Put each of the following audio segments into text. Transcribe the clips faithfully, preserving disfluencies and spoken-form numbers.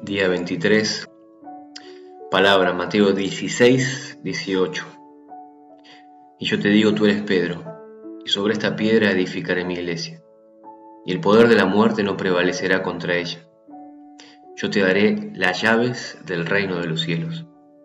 Día veintitrés, palabra Mateo dieciséis, dieciocho. Y yo te digo, tú eres Pedro, y sobre esta piedra edificaré mi iglesia, y el poder de la muerte no prevalecerá contra ella. Yo te daré las llaves del reino de los cielos.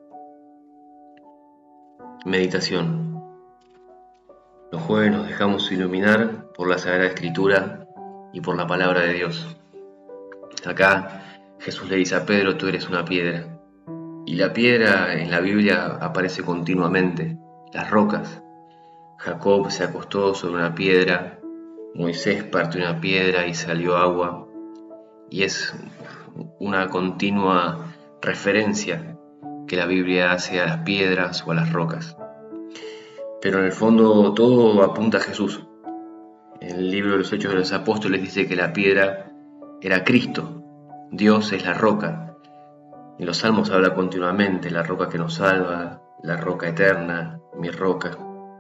Meditación. Los jueves nos dejamos iluminar por la Sagrada Escritura y por la Palabra de Dios. Acá Jesús le dice a Pedro, tú eres una piedra. Y la piedra en la Biblia aparece continuamente, las rocas. Jacob se acostó sobre una piedra, Moisés partió una piedra y salió agua. Y es una continua referencia que la Biblia hace a las piedras o a las rocas. Pero en el fondo todo apunta a Jesús. En el libro de los Hechos de los Apóstoles dice que la piedra era Cristo. Dios es la roca. En los Salmos habla continuamente, la roca que nos salva, la roca eterna, mi roca.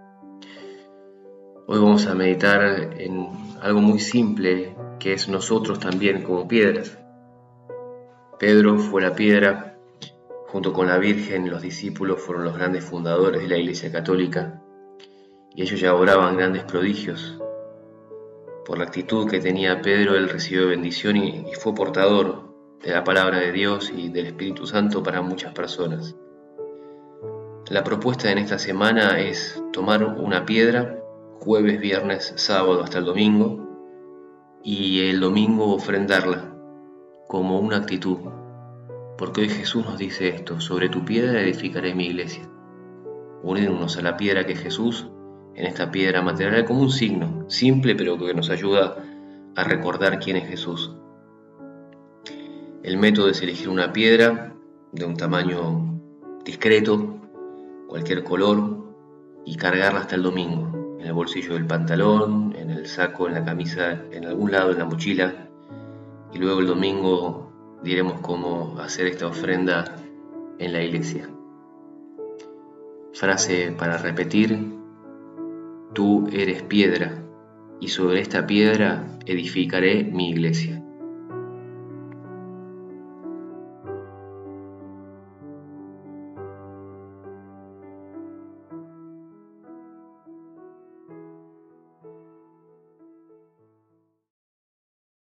Hoy vamos a meditar en algo muy simple, que es nosotros también como piedras. Pedro fue la piedra, junto con la Virgen y los discípulos fueron los grandes fundadores de la Iglesia Católica, y ellos ya obraban grandes prodigios. Por la actitud que tenía Pedro, él recibió bendición y, y fue portador de la palabra de Dios y del Espíritu Santo para muchas personas. La propuesta en esta semana es tomar una piedra, jueves, viernes, sábado hasta el domingo, y el domingo ofrendarla como una actitud, porque hoy Jesús nos dice esto: sobre tu piedra edificaré mi iglesia. Unirnos a la piedra que es Jesús, en esta piedra material, como un signo simple pero que nos ayuda a recordar quién es Jesús. El método es elegir una piedra de un tamaño discreto, cualquier color, y cargarla hasta el domingo, en el bolsillo del pantalón, en el saco, en la camisa, en algún lado, en la mochila, y luego el domingo diremos cómo hacer esta ofrenda en la iglesia. Frase para repetir: tú eres piedra, y sobre esta piedra edificaré mi iglesia.